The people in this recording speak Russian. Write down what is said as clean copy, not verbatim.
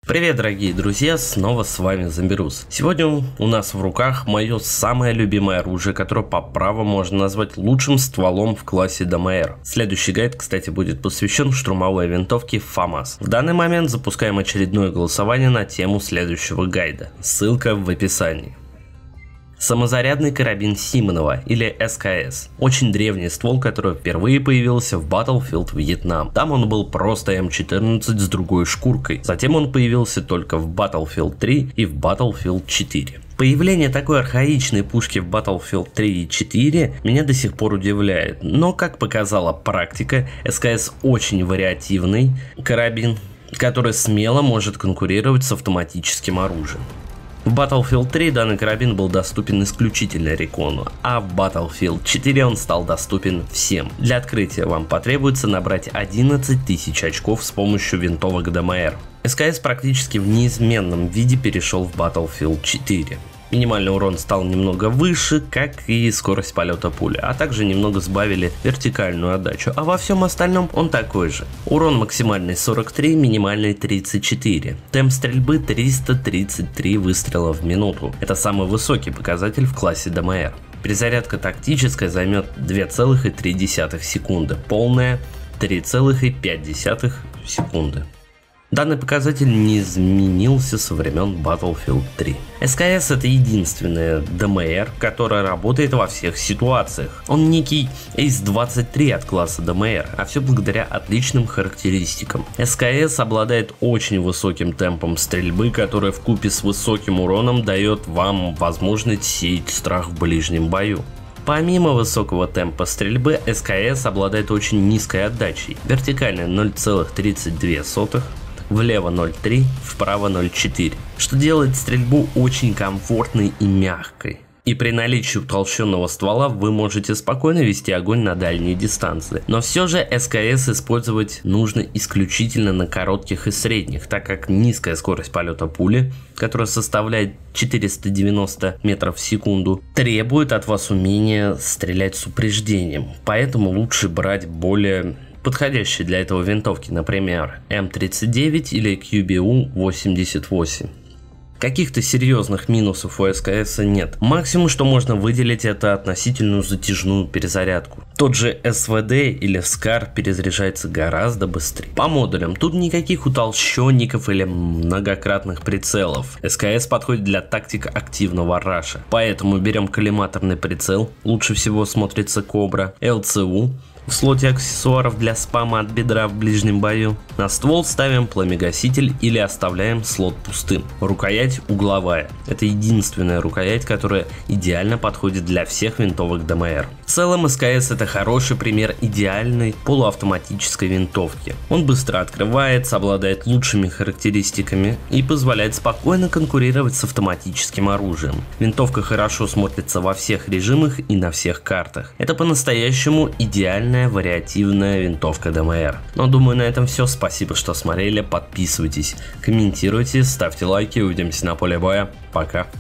Привет, дорогие друзья, снова с вами Зомбирус. Сегодня у нас в руках мое самое любимое оружие, которое по праву можно назвать лучшим стволом в классе ДМР. Следующий гайд, кстати, будет посвящен штурмовой винтовке ФАМАС. В данный момент запускаем очередное голосование на тему следующего гайда. Ссылка в описании. Самозарядный карабин Симонова или СКС. Очень древний ствол, который впервые появился в Battlefield Vietnam. Там он был просто М14 с другой шкуркой. Затем он появился только в Battlefield 3 и в Battlefield 4. Появление такой архаичной пушки в Battlefield 3 и 4 меня до сих пор удивляет. Но, как показала практика, СКС очень вариативный карабин, который смело может конкурировать с автоматическим оружием. В Battlefield 3 данный карабин был доступен исключительно рекону, а в Battlefield 4 он стал доступен всем. Для открытия вам потребуется набрать 11 тысяч очков с помощью винтовок ДМР. СКС практически в неизменном виде перешел в Battlefield 4. Минимальный урон стал немного выше, как и скорость полета пули, а также немного сбавили вертикальную отдачу, а во всем остальном он такой же. Урон максимальный 43, минимальный 34. Темп стрельбы 333 выстрела в минуту. Это самый высокий показатель в классе ДМР. Перезарядка тактическая займет 2,3 секунды, полная 3,5 секунды. Данный показатель не изменился со времен Battlefield 3. СКС это единственная ДМР, которая работает во всех ситуациях. Он некий Ace-23 от класса ДМР, а все благодаря отличным характеристикам. СКС обладает очень высоким темпом стрельбы, который вкупе с высоким уроном дает вам возможность сеять страх в ближнем бою. Помимо высокого темпа стрельбы, СКС обладает очень низкой отдачей. Вертикально 0,32, влево 0,3, вправо 0,4, что делает стрельбу очень комфортной и мягкой. И при наличии утолщенного ствола вы можете спокойно вести огонь на дальние дистанции. Но все же СКС использовать нужно исключительно на коротких и средних, так как низкая скорость полета пули, которая составляет 490 метров в секунду, требует от вас умения стрелять с упреждением. Поэтому лучше брать более подходящие для этого винтовки, например, М39 или QBU-88. Каких-то серьезных минусов у СКС нет. Максимум, что можно выделить, это относительную затяжную перезарядку. Тот же СВД или СКАР перезаряжается гораздо быстрее. По модулям тут никаких утолщенников или многократных прицелов. СКС подходит для тактик активного раша. Поэтому берем коллиматорный прицел, лучше всего смотрится Кобра, ЛЦУ. В слоте аксессуаров для спама от бедра в ближнем бою. На ствол ставим пламегаситель или оставляем слот пустым. Рукоять угловая. Это единственная рукоять, которая идеально подходит для всех винтовок ДМР. В целом СКС это хороший пример идеальной полуавтоматической винтовки. Он быстро открывается, обладает лучшими характеристиками и позволяет спокойно конкурировать с автоматическим оружием. Винтовка хорошо смотрится во всех режимах и на всех картах. Это по-настоящему идеальная вариативная винтовка ДМР. Но думаю, на этом все. Спасибо, что смотрели. Подписывайтесь, комментируйте, ставьте лайки. Увидимся на поле боя. Пока.